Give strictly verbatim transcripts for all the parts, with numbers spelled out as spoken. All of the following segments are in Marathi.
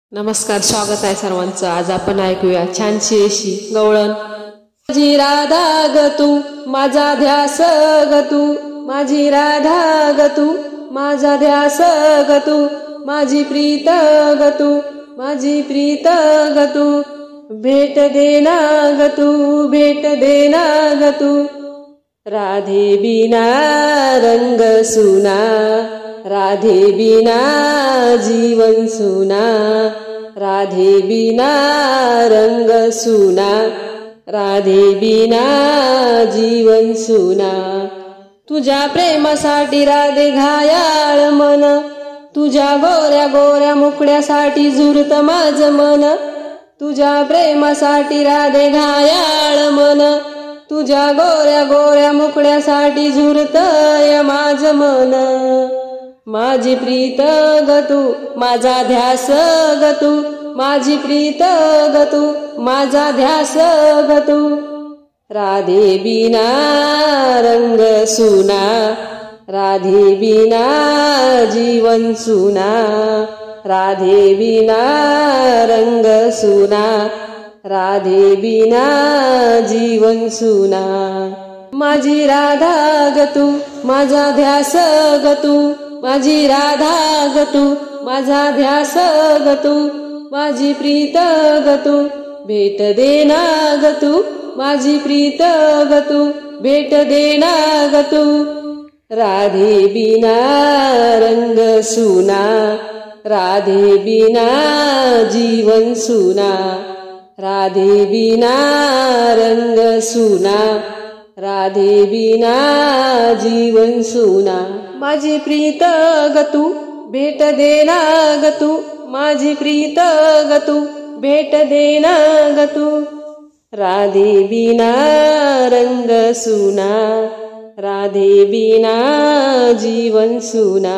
नमस्कार, स्वागत आहे सर्वांचं. आज आपण ऐकूया छानशी अशी गवळण. माझी राधा ग तू माझा ध्यास ग तू, माझी राधा ग तू माझा ध्यास ग तू, माझी प्रीत ग तू माझी प्रीत ग तू, भेट देना ग तू भेट देना ग तू, राधे बिना रंग सुना राधे बिना जीवन सुना, राधे बिना रंग सुना राधे बिना जीवन सुना. तुझ्या प्रेमासाठी राधे घायाळ मन, तुझ्या गोऱ्या गोऱ्या मुकड्यासाठी झुरत माझ मन, तुझ्या प्रेमासाठी राधे घायाळ मन, तुझ्या गोऱ्या गोऱ्या मुकड्यासाठी झुरतय माझ मन. माझी प्रीत ग तू माझा ध्यास ग तू, माझी प्रीत ग तू माझा ध्यास ग तू, राधे बिना रंग सुना राधे बिना जीवन सुना, राधे बिना रंग सुना राधे बिना जीवन सुना. माझी राधा ग तू माझा ध्यास ग तू, माझी राधा ग तू माझा ध्यास ग तू, माझी प्रीत ग तू भेट देना ग तू, माझी प्रीत ग तू भेट देना ग तू, राधे बिना रंग सुना राधे बिना जीवन सुना, राधे बिना रंग सुना राधे बिना जीवन सुना. माझी प्रीत ग तू भेट देना ग तू, माझी प्रीत ग तू भेट देना ग तू, राधे बिना रंग सुना राधे बिना जीवन सुना,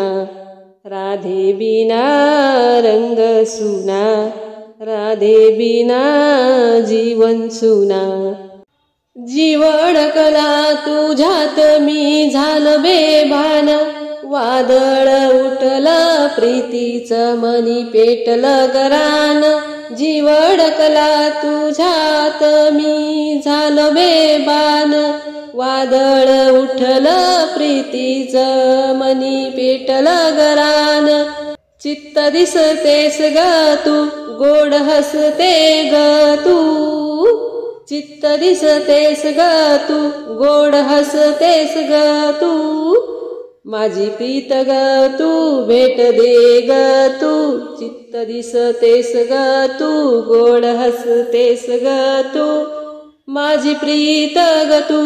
राधे बिना रंग सुना राधे बिना जीवन सुना. जीव अडकला तुझ्यात मी झालं बेभान, वादळ उठलं प्रीतीचं मनी पेटलं गरान, जीव अडकला तुझ्यात मी झालं बेभान, वादळ उठलं प्रीतीचं मनी पेटलं गरान, चित्त दिसतेस ग तू गोड हसते ग तू, चित्त दिसतेस ग तू गोड हसतेस ग तू, माझी प्रीत ग तू भेट दे ग तू, चित्त दिसतेस ग तू गोड हसतेस ग तू, माझी प्रीत ग तू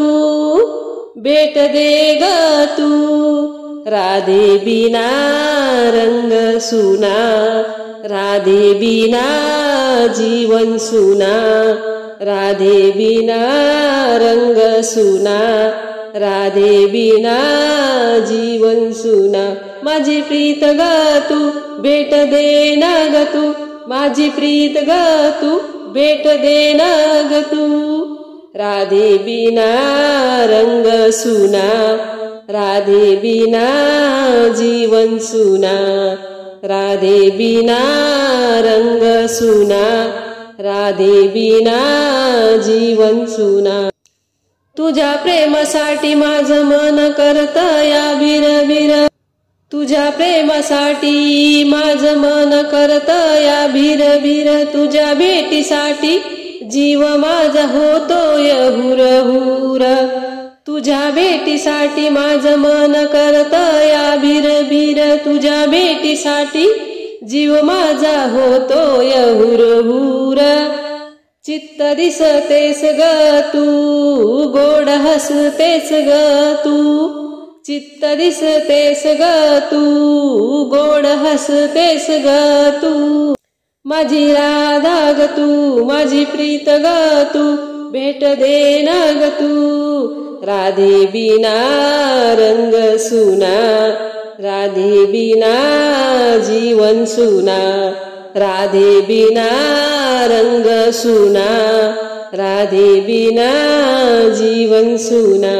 भेट दे ग तू, राधे बिना रंग सुना राधे बिना जीवन सुना, राधे बिना रंग सुना राधे बिना जीवन सुना. माझी प्रीत ग तू भेट देना ग तू, माझी प्रीत ग तू भेट देना ग तू, राधे बिना रंग सुना राधे बिना जीवन सुना, राधे बिना रंग सुना राधे बिना जीवन सुना. तुझ्या प्रेमासाठी माझं मन करतया बिरबिर, तुझ्या प्रेमासाठी माझं मन करतया बिरबिर, तुझ्या भेटीसाठी जीव माझा होतोय हुरहुर, तुझ्या भेटीसाठी माझं मन करतया बिरबिर, तुझ्या भेटीसाठी जीव माझा होतोय हुरहुर, चित्त दिसतेस ग तू गोड हसतेस ग तू, चित्त दिसतेस ग तू गोड हसतेस ग तू, माझी राधा ग तू माझी प्रीत ग तू भेट देना ग तू, राधे बिना रंग सुना राधे बिना जीवन सुना, राधे बिना रंग सुना राधे बिना जीवन सुना.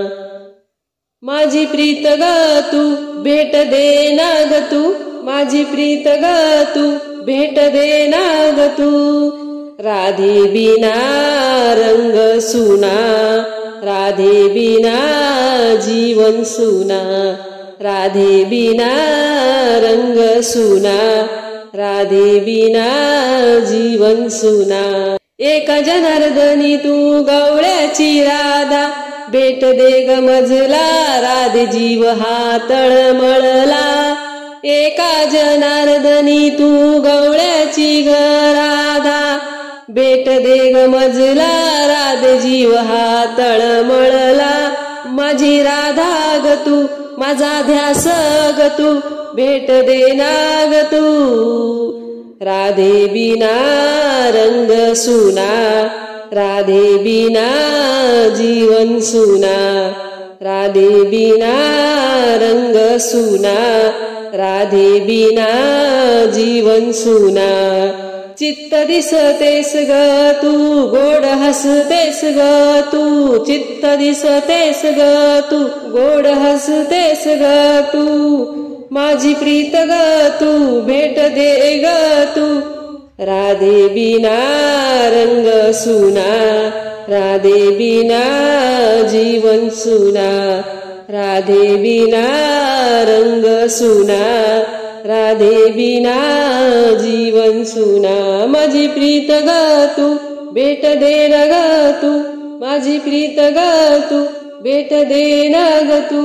माझी प्रीत ग तू भेट देना ग तू, माझी प्रीत ग तू भेट देना ग तू. राधे बिना रंग सुना, राधे बिना जीवन सुना, राधे बिना रंग सुना, राधे बिना जीवन सुना. एका जनार्दनी तू गवळ्याची राधा, भेट दे ग मजला राधे जीव हा तळमळला. एका जनार्दनी तू गवळ्याची ग राधा, भेट दे ग मजला राधे जीव हा तळमळला. माझी राधा ग तू, माझा ध्यास ग तू, भेट देना ग तू. राधे बिना रंग सुना, राधे बिना जीवन सुना, राधे बिना रंग सुना, राधे बिना जीवन सुना. चित्त दिसतेस ग तू, गोड हसतेस ग तू, चित्त दिसतेस ग तू, गोड हसतेस ग तू. माझी प्रीत ग तू, भेट दे ग तू. राधे बिना रंग सुना, राधे बिना जीवन सुना, राधे बिना रंग सुना, राधे बिना जीवन सुना. माझी प्रीत ग तू, भेट दे ग तू, माझी प्रीत ग तू, भेट दे ग तू.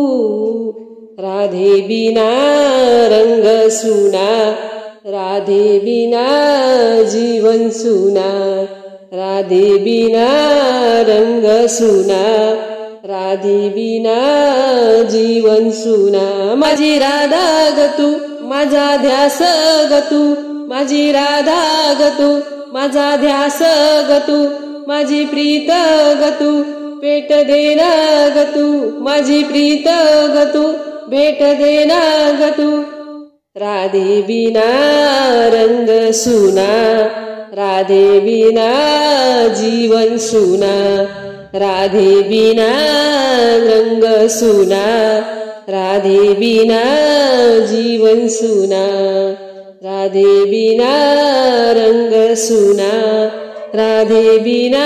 राधे बिना रंग सुना, राधे बिना जीवन सुना, राधे बिना रंग सुना, राधे बिना जीवन सुना. माझी राधा ग तू, माझा ध्यास ग तू, माझी राधा ग तू, माझा ध्यास ग तू, माझी प्रीत ग तू, भेट देना ग तू, माझी प्रीत ग तू, भेट देना ग तू. राधे बिना रंग सुना, राधे बिना जीवन सुना, राधे बिना रंग सुना, राधे बिना जीवन सुना, राधे बिना रंग सुना, राधे बिना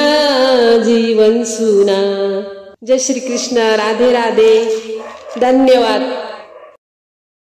जीवन सुना. जय श्री कृष्ण. राधे राधे. धन्यवाद.